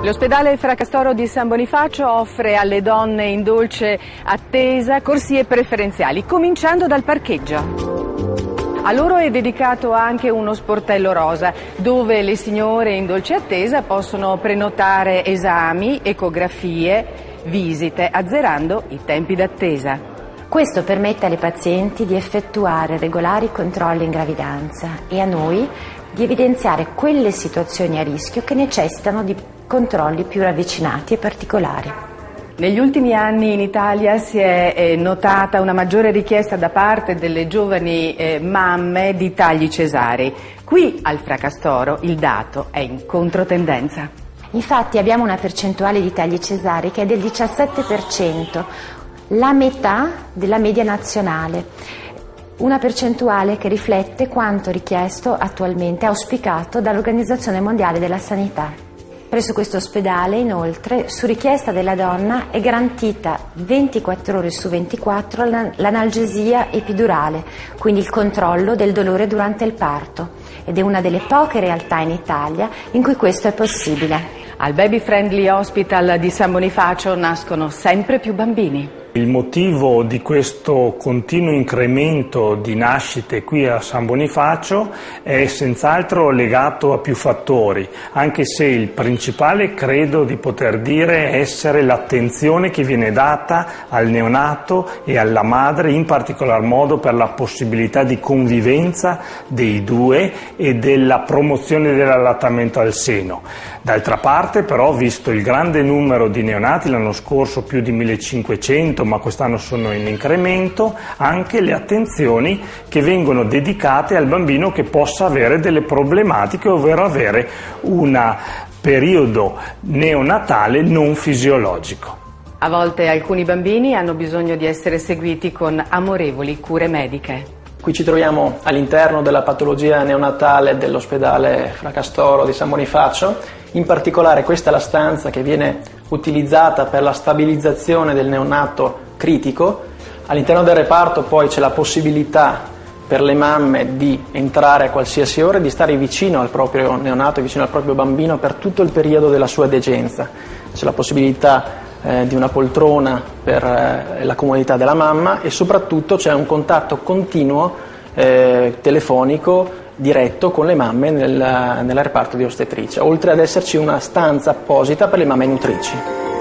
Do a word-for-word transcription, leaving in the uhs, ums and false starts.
L'ospedale Fracastoro di San Bonifacio offre alle donne in dolce attesa corsie preferenziali, cominciando dal parcheggio. A loro è dedicato anche uno sportello rosa, dove le signore in dolce attesa possono prenotare esami, ecografie, visite, azzerando i tempi d'attesa. Questo permette alle pazienti di effettuare regolari controlli in gravidanza e a noi di evidenziare quelle situazioni a rischio che necessitano di controlli più ravvicinati e particolari. Negli ultimi anni in Italia si è eh, notata una maggiore richiesta da parte delle giovani eh, mamme di tagli cesarei. Qui al Fracastoro il dato è in controtendenza. Infatti abbiamo una percentuale di tagli cesarei che è del diciassette per cento, la metà della media nazionale. Una percentuale che riflette quanto richiesto attualmente, auspicato dall'Organizzazione Mondiale della Sanità. Presso questo ospedale, inoltre, su richiesta della donna è garantita ventiquattro ore su ventiquattro l'analgesia epidurale, quindi il controllo del dolore durante il parto, ed è una delle poche realtà in Italia in cui questo è possibile. Al Baby Friendly Hospital di San Bonifacio nascono sempre più bambini. Il motivo di questo continuo incremento di nascite qui a San Bonifacio è senz'altro legato a più fattori, anche se il principale credo di poter dire essere l'attenzione che viene data al neonato e alla madre, in particolar modo per la possibilità di convivenza dei due e della promozione dell'allattamento al seno. D'altra parte però, visto il grande numero di neonati, l'anno scorso più di millecinquecento, ma quest'anno sono in incremento, anche le attenzioni che vengono dedicate al bambino che possa avere delle problematiche, ovvero avere un periodo neonatale non fisiologico. A volte alcuni bambini hanno bisogno di essere seguiti con amorevoli cure mediche. Qui ci troviamo all'interno della patologia neonatale dell'ospedale Fracastoro di San Bonifacio. In particolare questa è la stanza che viene utilizzata per la stabilizzazione del neonato critico. All'interno del reparto poi c'è la possibilità per le mamme di entrare a qualsiasi ora e di stare vicino al proprio neonato, vicino al proprio bambino per tutto il periodo della sua degenza. C'è la possibilità eh, di una poltrona per eh, la comodità della mamma e soprattutto c'è un contatto continuo eh, telefonico diretto con le mamme nel, nel reparto di ostetricia, oltre ad esserci una stanza apposita per le mamme nutrici.